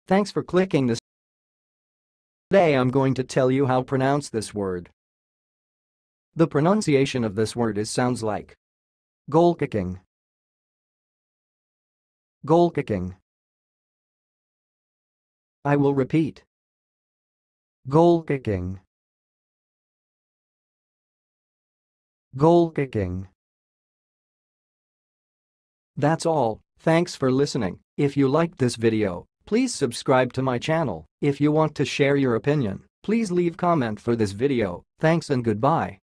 Thanks for clicking this. Today I'm going to tell you how to pronounce this word. The pronunciation of this word sounds like goal kicking. Goal kicking. I will repeat. Goal kicking. Goal kicking. That's all. Thanks for listening. If you liked this video, please subscribe to my channel. If you want to share your opinion, please leave comment for this video. Thanks and goodbye.